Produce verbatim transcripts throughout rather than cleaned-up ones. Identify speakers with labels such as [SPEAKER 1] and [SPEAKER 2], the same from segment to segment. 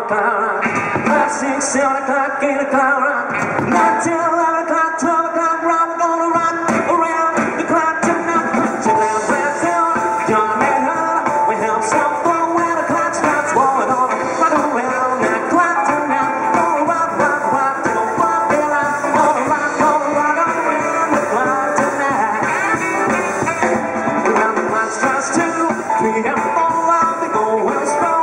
[SPEAKER 1] o'clock, five, six, seven o'clock, eight o'clock, nine, ten, eleven o'clock, twelve o'clock, rock. We're gonna rock around the clock tonight. Till that red hill, John and her, we have some fun when the clock starts. We're gonna rock around that clock tonight. Gonna rock, rock, rock till Bob Dylan. Gonna rock, gonna rock around the clock tonight. Around the clock starts two, three, and four. I'll be going strong.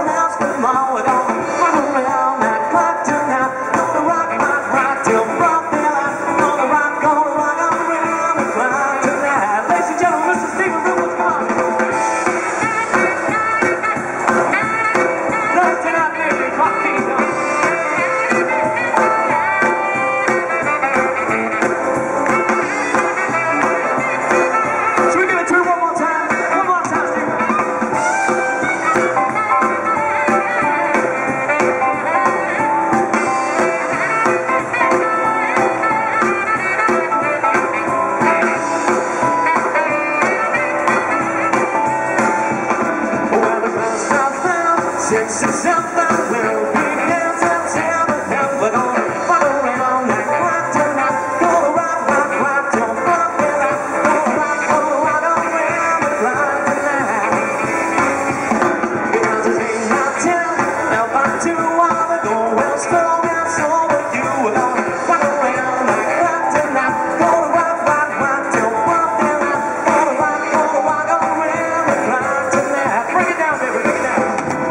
[SPEAKER 1] Six and seven will be dancing till the hell. We're gonna rock around that clock tonight. Gonna rock, rock, rock till Bob Dylan. Gonna rock, gonna rock around the clock tonight. Because it's eight, nine, ten, eleven, two, while we're going strong and so with you. We're gonna rock around that clock tonight. Gonna rock, rock, rock till Bob Dylan. Gonna rock, gonna rock around the clock tonight. Bring it down, baby, bring it down.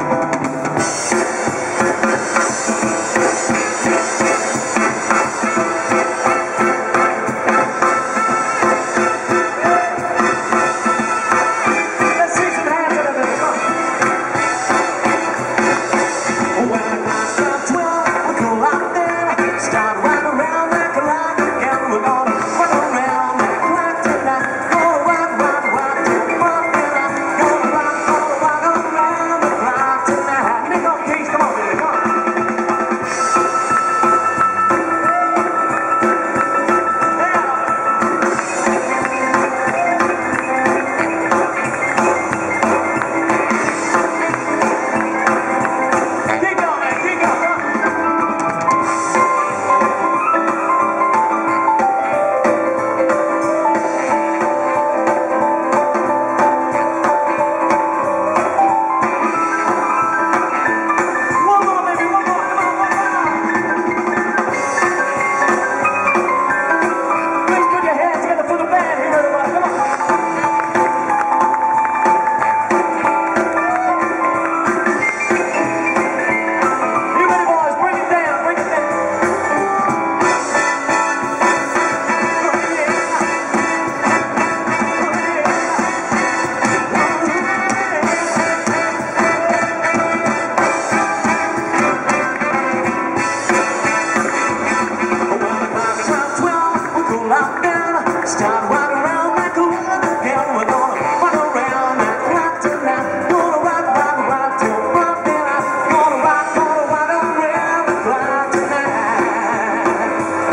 [SPEAKER 1] Start right around that clock again. We're gonna rock around that clock tonight. Gonna rock, rock, rock till Bob Dylan. Gonna rock, gonna rock around the clock tonight.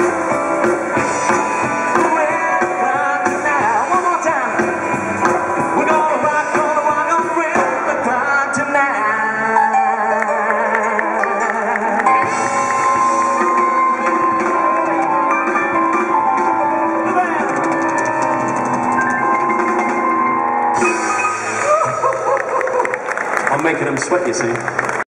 [SPEAKER 1] Around the clock tonight. One more time. We're gonna rock, gonna rock around the clock tonight. I'm making them sweat, you see.